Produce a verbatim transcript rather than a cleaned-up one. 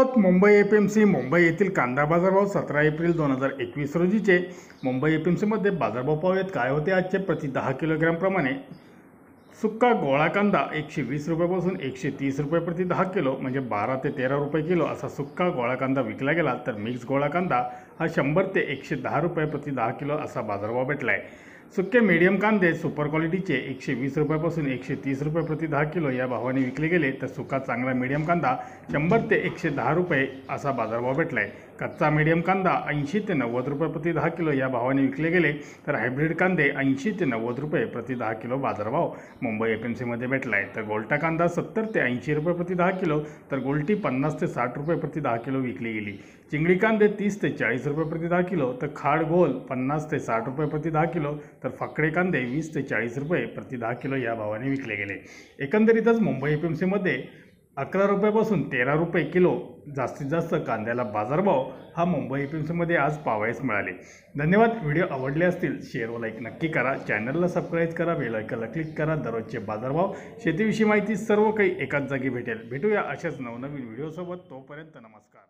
आहोत मुंबई एपीएमसी मुंबई येथील कांदा बाजारभाव सतरा एप्रिल दोन हजार एकवीस रोजीचे। मुंबई एपीएमसीमध्ये बाजारभाव पाहूयात काय होते आजचे। प्रति दहा किलोग्राम प्रमाणे सुक्का गोळा कांदा एकशे वीस रुपयापासून एकशे तीस रुपये प्रति दहा किलो म्हणजे बारा ते तेरा रुपये किलो असा सुक्का गोळा कांदा विकला गेला। तर मिक्स गोळा कांदा हा शंभर ते एकशे दहा रुपये प्रति दहा किलो असा बाजारभाव भेटला आहे। सुक्के मीडियम कांदे सुपर क्वालिटीचे एकशे वीस रुपयापासून एकशे तीस रुपये प्रति दहा किलो या भावाने विकले गेले। तर सुका चांगला मीडियम कांदा शंभर ते एकशे दहा रुपये असा बाजारभाव भेटला आहे। कच्चा मीडियम कांदा ऐंशी ते नव्वद रुपये प्रति दहा किलो या भावाने विकले गेले। तर हायब्रिड कांदे ऐंशी ते नव्वद रुपये प्रति दहा किलो बाजारभाव मुंबई एपीएमसीमध्ये भेटला आहे। तर गोल्टा कांदा सत्तर ते ऐंशी रुपये प्रति दहा किलो तर गोल्टी पन्नास ते साठ रुपये प्रति दहा किलो विकली गेली। चिंगडी कांदे तीस ते चाळीस रुपये प्रति दहा किलो तर खाड गोल पन्नास ते साठ रुपये प्रति दहा किलो तर फकडे कांदे वीस ते चाळीस रुपये प्रति दहा किलो या भावाने विकले गेले। एकंदरीतच मुंबई एपीएमसीमध्ये अकरा रुपयापासून तेरा रुपये किलो जास्तीत जास्त कांद्याला बाजारभाव हा मुंबई एपीएमसीमध्ये आज पाहावयास मिळाले। धन्यवाद। व्हिडिओ आवडले असतील शेअर व लाईक नक्की करा, चॅनलला सबस्क्राईब करा, बेल आयकॉनला क्लिक करा। दररोजचे बाजारभाव शेतीविषयी माहिती सर्व काही एकाच जागी भेटेल। भेटूया अशाच नवनवीन व्हिडिओसोबत, तोपर्यंत नमस्कार।